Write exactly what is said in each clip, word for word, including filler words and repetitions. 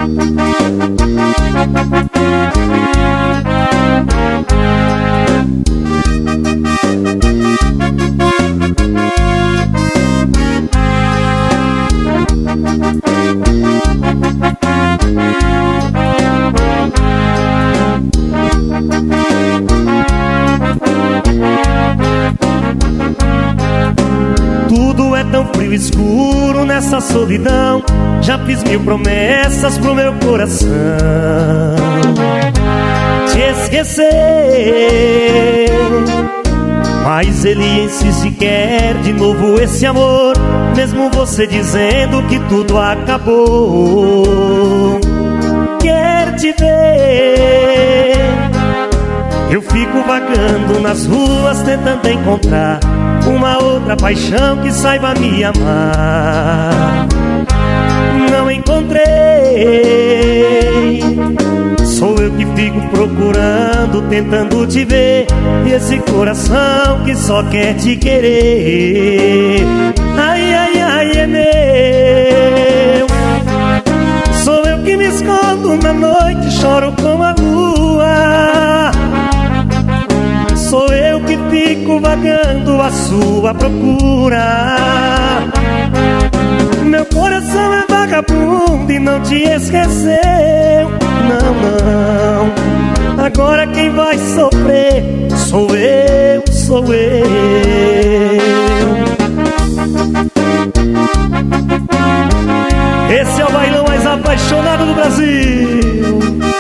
Tudo é tão frio e escuro nessa solidão. Já fiz mil promessas pro meu coração te esquecer, mas ele insiste, quer de novo esse amor, mesmo você dizendo que tudo acabou. Quer te ver, eu fico vagando nas ruas tentando encontrar uma outra paixão que saiba me amar. Não encontrei, sou eu que fico procurando, tentando te ver, e esse coração que só quer te querer. Ai, ai, ai, é meu. Sou eu que me escondo na noite, choro com a lua. Sou eu que fico vagando à sua procura. Meu coração é vagabundo e não te esqueceu. Não, não. Agora quem vai sofrer sou eu, sou eu. Esse é o bailão mais apaixonado do Brasil.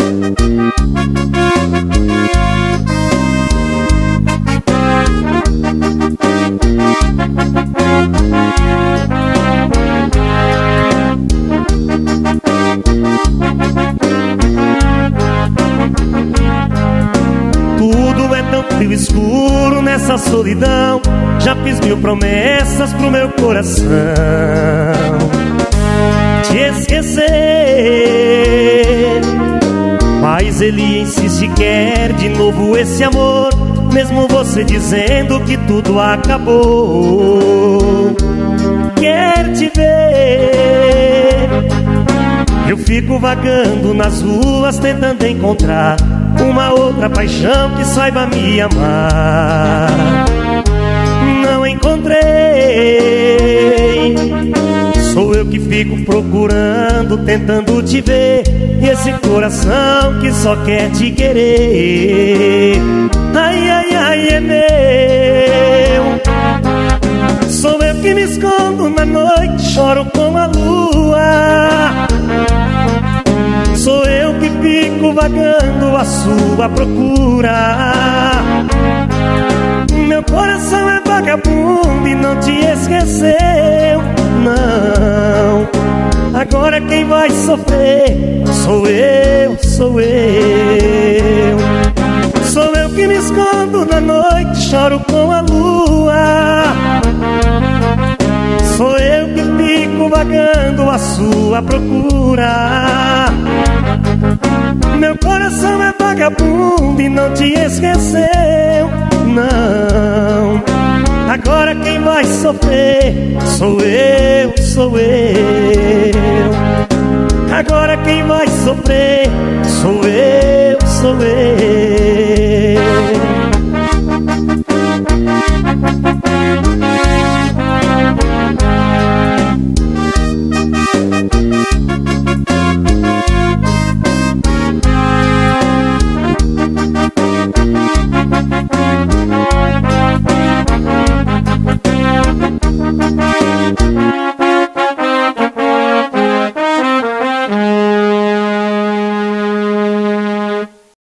Tudo é tão frio e escuro nessa solidão. Já fiz mil promessas pro meu coração te esquecer, mas ele insiste, quer de novo esse amor, mesmo você dizendo que tudo acabou. Quer te ver, eu fico vagando nas ruas tentando encontrar uma outra paixão que saiba me amar. Não encontrei, sou eu que fico procurando, tentando te ver, e esse coração que só quer te querer. Ai, ai, ai, é meu. Sou eu que me escondo na noite, choro com a lua. Sou eu que fico vagando à sua procura. Meu coração é vagabundo e não te esqueceu. Não. Agora quem vai sofrer sou eu, sou eu. Sou eu que me escondo na noite, choro com a lua. Sou eu que fico vagando à sua procura. Meu coração é vagabundo e não te esqueceu. Não. Agora quem vai sofrer sou eu, sou eu. Agora quem vai sofrer sou eu.